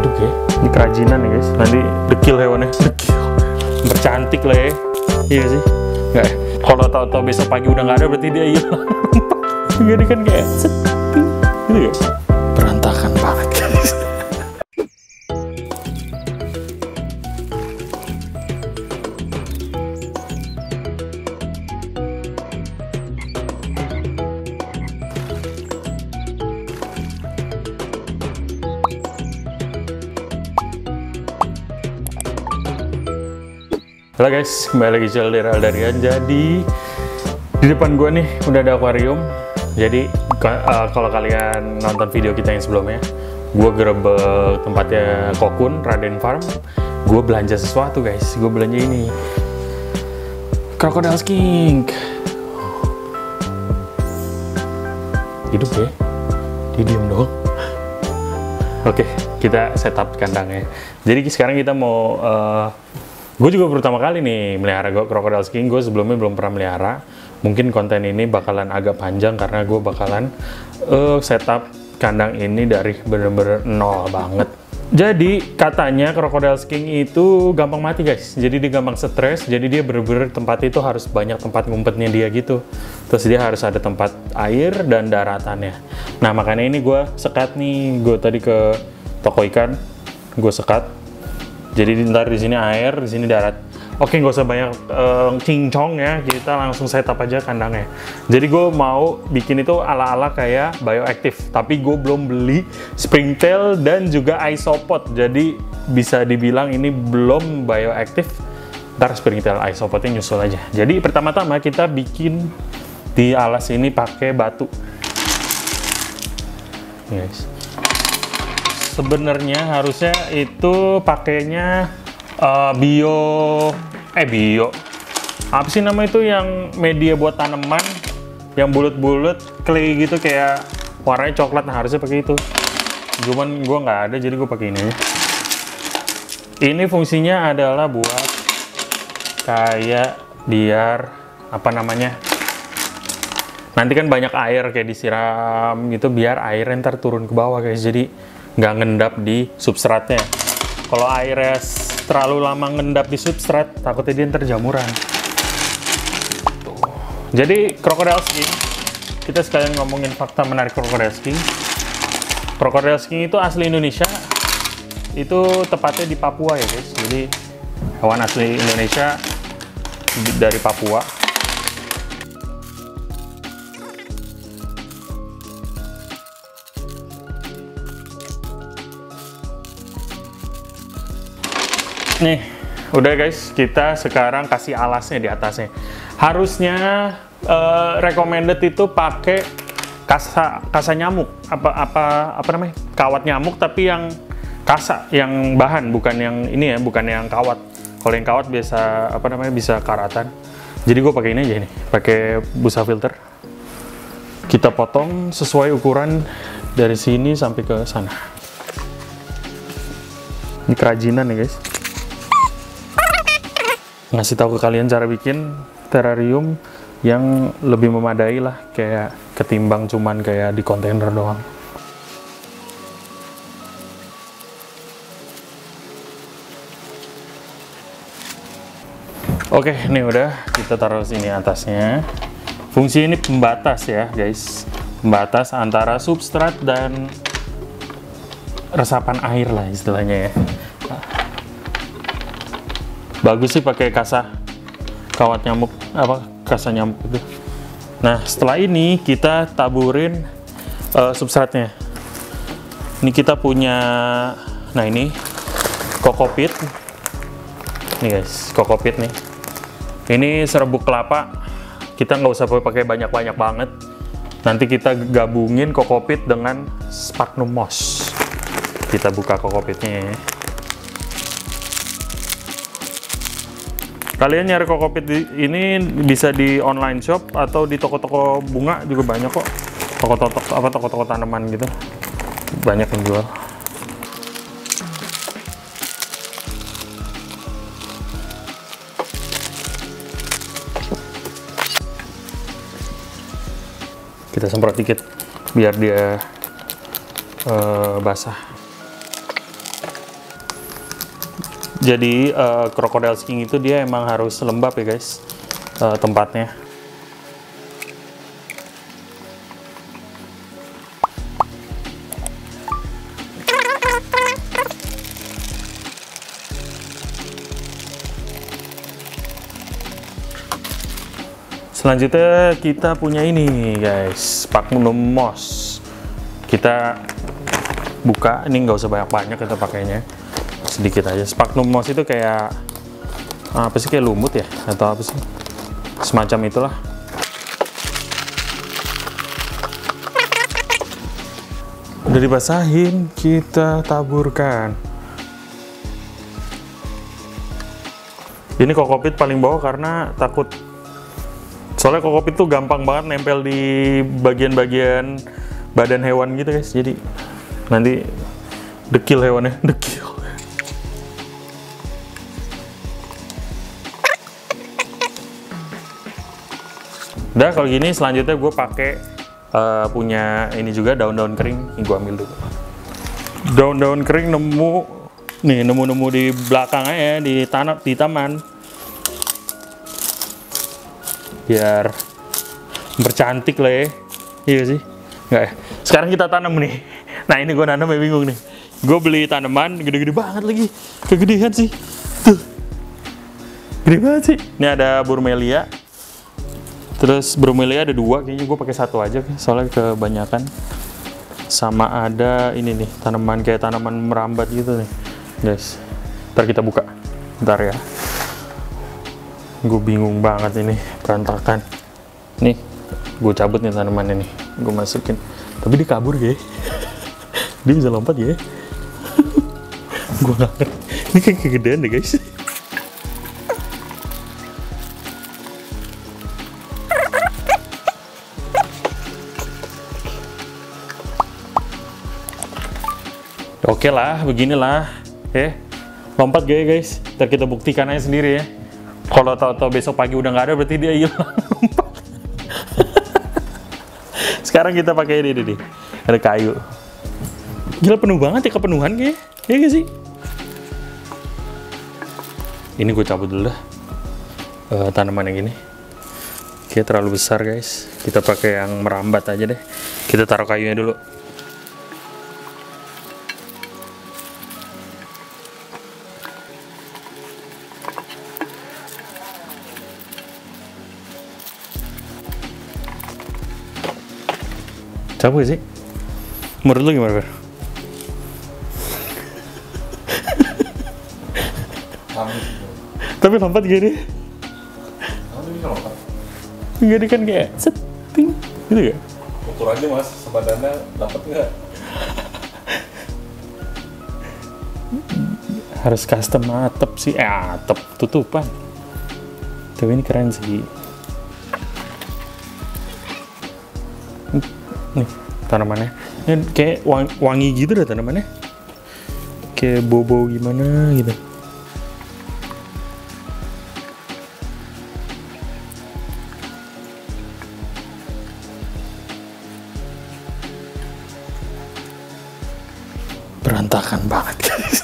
hidup ya. Ini kerajinan ya guys. Nanti dekil hewannya, dekil. Bercantik lah ya. Iya sih. Nggak ya? Kalau tahu-tahu besok pagi udah nggak ada berarti dia hilang. Jadi kan kayak setting gitu ya. Berantakan banget guys. Halo guys, kembali lagi channel dari Aldarian. Jadi di depan gua nih udah ada akuarium. Jadi kalau kalian nonton video kita yang sebelumnya, gua gerebek tempatnya Kokun Raden Farm. Gua belanja sesuatu guys. Gua belanja ini crocodile skink. Hidup ya? Dia diem dong. Oke, kita setup kandangnya. Jadi sekarang kita mau gue juga pertama kali nih melihara crocodile skink. Gue sebelumnya belum pernah melihara. Mungkin konten ini bakalan agak panjang karena gue bakalan setup kandang ini dari bener-bener nol banget. Jadi katanya crocodile skink itu gampang mati guys. Jadi dia gampang stres. Jadi dia bener-bener tempat itu harus banyak tempat ngumpetnya dia gitu. Terus dia harus ada tempat air dan daratannya. Nah makanya ini gue sekat nih. Gue tadi ke toko ikan, gue sekat. Jadi ntar di sini air, di sini darat. Oke, nggak usah banyak cincong ya. Kita langsung setup aja kandangnya. Jadi gue mau bikin itu ala-ala kayak bioactive. Tapi gue belum beli springtail dan juga isopod. Jadi bisa dibilang ini belum bioactive. Ntar springtail isopodnya nyusul aja. Jadi pertama-tama kita bikin di alas ini pakai batu. Guys. Sebenarnya harusnya itu pakainya bio apa sih nama itu yang media buat tanaman yang bulat-bulat clay gitu kayak warnanya coklat. Nah harusnya pakai itu, cuman gue nggak ada jadi gue pakai ini aja. Ini fungsinya adalah buat kayak biar apa namanya, nanti kan banyak air kayak disiram gitu biar airnya ntar turun ke bawah guys, jadi nggak ngendap di substratnya. Kalau airnya terlalu lama ngendap di substrat, takutnya dia ntar jamuran. Tuh. Jadi crocodile skink, kita sekalian ngomongin fakta menarik crocodile skink. Crocodile skink itu asli Indonesia, itu tepatnya di Papua ya guys. Jadi hewan asli Indonesia dari Papua. Nih, udah guys, kita sekarang kasih alasnya di atasnya. Harusnya recommended itu pakai kasa nyamuk, apa namanya, kawat nyamuk, tapi yang kasa, yang bahan, bukan yang ini ya, bukan yang kawat. Kalau yang kawat biasa apa namanya, bisa karatan. Jadi gue pakai ini aja nih, pakai busa filter. Kita potong sesuai ukuran dari sini sampai ke sana. Ini kerajinan ya guys. Ngasih tahu ke kalian cara bikin terrarium yang lebih memadai lah, kayak ketimbang cuman kayak di kontainer doang. Oke, ini udah kita taruh sini atasnya. Fungsi ini pembatas ya guys, pembatas antara substrat dan resapan air lah istilahnya ya. Bagus sih pakai kawat nyamuk, apa kasa nyamuk itu. Nah setelah ini kita taburin substratnya. Ini kita punya, nah ini kokopit. Nih guys, kokopit nih. Ini serbuk kelapa. Kita nggak usah pakai banyak-banyak banget. Nanti kita gabungin kokopit dengan sphagnum moss. Kita buka kokopitnya ya. Kalian nyari kokopit ini bisa di online shop atau di toko-toko bunga juga banyak kok. Toko-toko tanaman gitu. Banyak yang jual. Kita semprot dikit biar dia basah. Jadi crocodile skin itu dia emang harus lembab ya guys, tempatnya. Selanjutnya kita punya ini guys, Sphagnum moss. Kita buka, ini nggak usah banyak-banyak kita pakainya, sedikit aja. Sphagnum moss itu kayak apa sih, kayak lumut ya atau apa sih, semacam itulah. Udah dibasahin, kita taburkan. Ini kokopit paling bawah karena takut, soalnya kokopit tuh gampang banget nempel di bagian-bagian badan hewan gitu guys, jadi nanti dekil hewannya, dekil. Udah kalau gini, selanjutnya gue pakai punya ini juga, daun-daun kering. Ini gue ambil dulu. Daun-daun kering nemu di belakangnya ya, di taman. Biar bercantik lah ya. Iya sih? Nggak ya? Sekarang kita tanam nih. Nah ini gue nanam ya, bingung nih. Gue beli tanaman gede-gede banget lagi. Kegedean sih. Tuh. Gede banget sih. Ini ada Bromelia. Terus Bromelia ada 2, kayaknya gue pakai 1 aja soalnya kebanyakan. Sama ada ini nih, tanaman kayak tanaman merambat gitu nih guys. Ntar kita buka, ntar ya. Gue bingung banget ini, berantakan. Nih, gue cabut nih tanaman ini, gue masukin. Tapi dia kabur ya. Dia bisa lompat ya. Gue gak ngerti. Ini kayak kegedean deh guys. Oke lah, beginilah ya. Lompat gak ya guys? Ntar kita buktikan aja sendiri ya. Kalau tahu-tahu besok pagi udah nggak ada, berarti dia hilang. Sekarang kita pakai ini nih. Ada kayu. Gila, penuh banget ya, kepenuhan kayaknya. Iya gak sih? Ini gue cabut dulu dah. Tanaman yang gini. Kayaknya terlalu besar guys. Kita pakai yang merambat aja deh. Kita taruh kayunya dulu. Capek sih? Menurut lu gimana, Fer? Tapi lompat gini? Gini kan kayak setting gitu ya? Ukur aja mas, sebadannya dapat nggak? Harus custom atap sih, atap tutupan. Tapi ini keren sih. Nih tanamannya, ini kayak wangi gitu deh tanamannya, kayak bobo gimana gitu. Berantakan banget guys.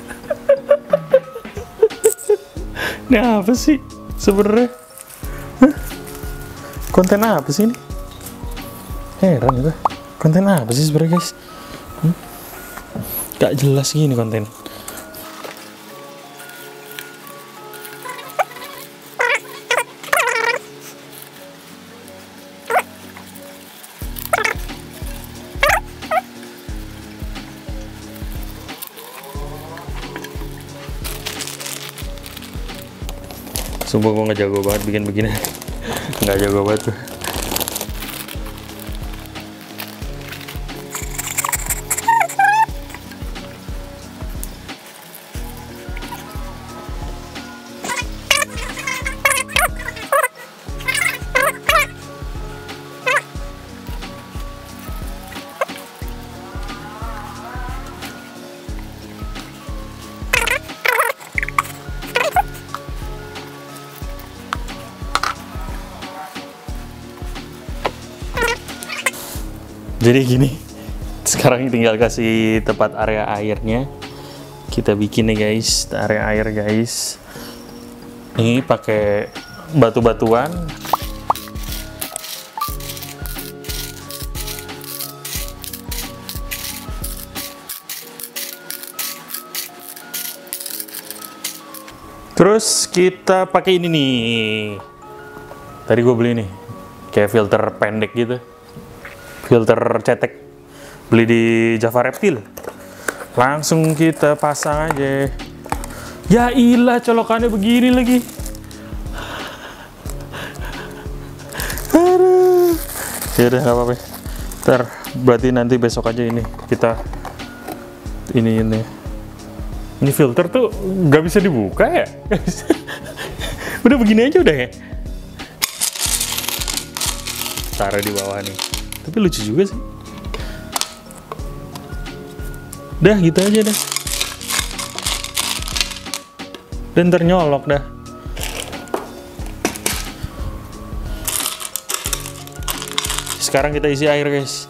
Ini apa sih sebenarnya? Konten apa sih ini? Heran itu, konten apa sih sebenarnya guys? Gak jelas gini konten. Sumpah gue gak jago banget bikin begini. Gak jago banget tuh. Jadi gini, sekarang tinggal kasih tempat area airnya. kita bikin nih guys, area air guys. Ini pakai batu-batuan. Terus kita pakai ini nih. Tadi gue beli nih, kayak filter pendek gitu. Filter cetek. Beli di Java Reptil. Langsung kita pasang aja. Ya ilah, colokannya begini lagi. Aduh. Ya udah nggak apa-apa. Ntar berarti nanti besok aja ini kita ini. Ini filter tuh nggak bisa dibuka ya? Udah begini aja udah ya. Taruh di bawah nih. Tapi lucu juga sih. Dah gitu aja dah. Dan ternyolok dah. Sekarang kita isi air guys.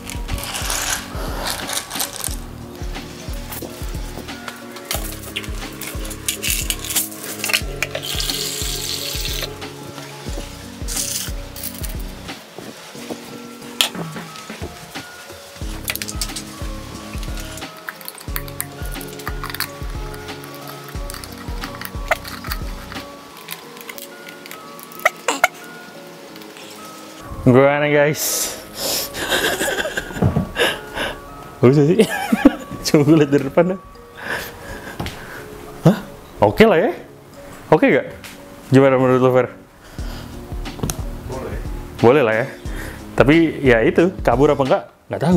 Gimana guys? Bagus sih. Coba gue lihat dari depan dah. Hah? Oke lah ya? Oke gak? Gimana menurut lo, Fer? Boleh. Boleh lah ya. Tapi ya itu, kabur apa enggak? Nggak tahu.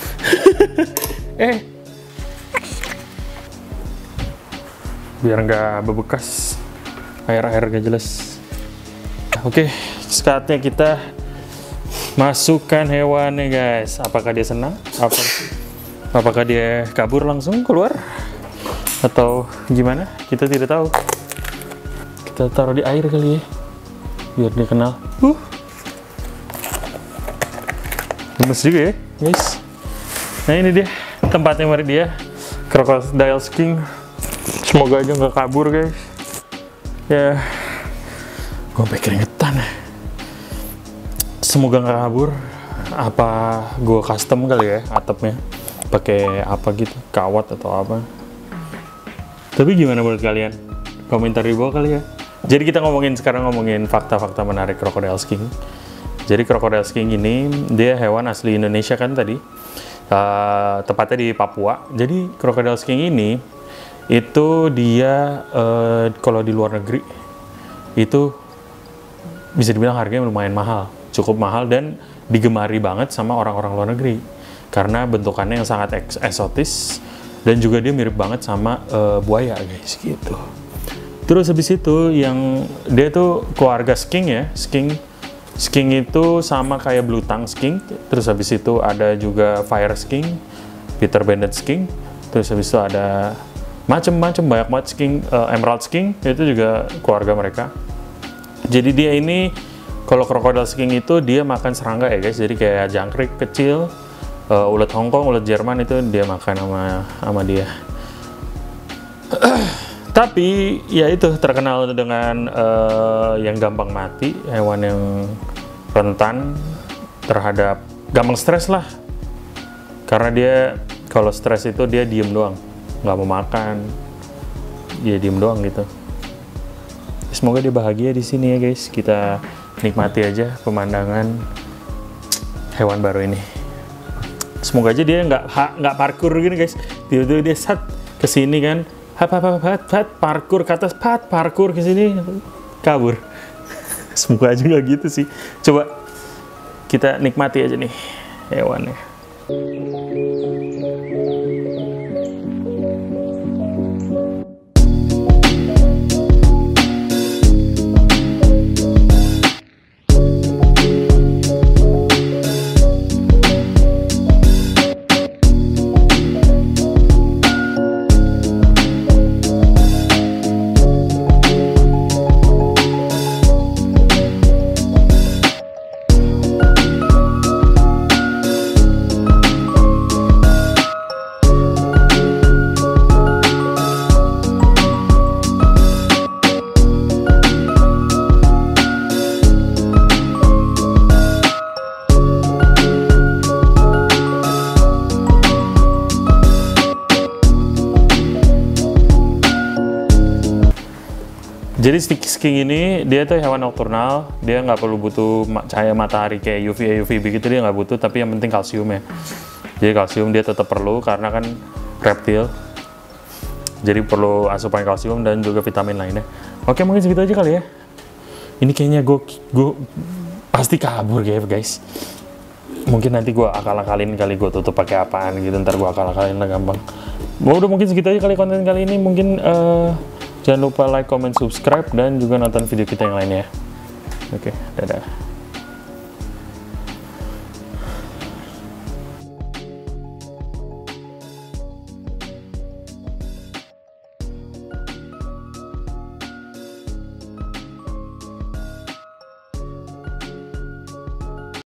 Biar nggak bebekas. Air-air gak jelas. Oke, saatnya kita masukkan hewannya guys. Apakah dia senang? Apakah dia kabur langsung keluar? Atau gimana? Kita tidak tahu. Kita taruh di air kali ya, biar dia kenal. Gemes juga ya guys. Nah ini dia tempatnya mari dia. Crocodile Skink. Semoga aja nggak kabur guys. Ya, gue sampai keringetan. Semoga nggak kabur. Apa gue custom kali ya atapnya, pakai apa gitu, kawat atau apa. Tapi gimana menurut kalian? Komentar di bawah kali ya. Jadi kita sekarang ngomongin fakta-fakta menarik Crocodile Skink. Jadi Crocodile Skink ini dia hewan asli Indonesia kan tadi, tepatnya di Papua. Jadi Crocodile Skink ini itu dia kalau di luar negeri itu bisa dibilang harganya lumayan mahal. Cukup mahal dan digemari banget sama orang-orang luar negeri karena bentukannya yang sangat eksotis dan juga dia mirip banget sama buaya guys gitu. Terus habis itu yang dia tuh keluarga skink ya, skink itu sama kayak blue tongue skink. Terus habis itu ada juga fire skink, Peter Banded skink. Terus habis itu ada macem-macem banyak banget skink, emerald skink itu juga keluarga mereka. Jadi dia ini kalau Crocodile Skink itu dia makan serangga ya guys, jadi kayak jangkrik kecil, ulet Hongkong, ulet Jerman itu dia makan sama dia. Tapi ya itu terkenal dengan yang gampang mati, hewan yang rentan terhadap gampang stres lah. Karena dia kalau stres itu dia diem doang, nggak mau makan, dia diem doang gitu. Semoga dia bahagia di sini ya guys. Kita nikmati aja pemandangan hewan baru ini. Semoga aja dia nggak parkur gini guys. Tiba-tiba dia ke sini kan, parkur ke atas, parkur ke sini, kabur. Semoga aja nggak gitu sih. Coba kita nikmati aja nih hewannya. Jadi sking ini dia tuh hewan nokturnal, dia nggak perlu butuh cahaya matahari kayak UVA, UVB gitu, dia nggak butuh, tapi yang penting kalsium ya. Jadi kalsium dia tetap perlu karena kan reptil. Jadi perlu asupan kalsium dan juga vitamin lainnya. Oke, mungkin segitu aja kali ya. Ini kayaknya gue pasti kabur guys. Mungkin nanti gue akal-akalin kali, gue tutup pakai apaan gitu. Ntar gue akal-akalin lah gampang. Udah mungkin segitu aja kali konten kali ini. Mungkin jangan lupa like, comment, subscribe dan juga nonton video kita yang lainnya. Oke, dadah.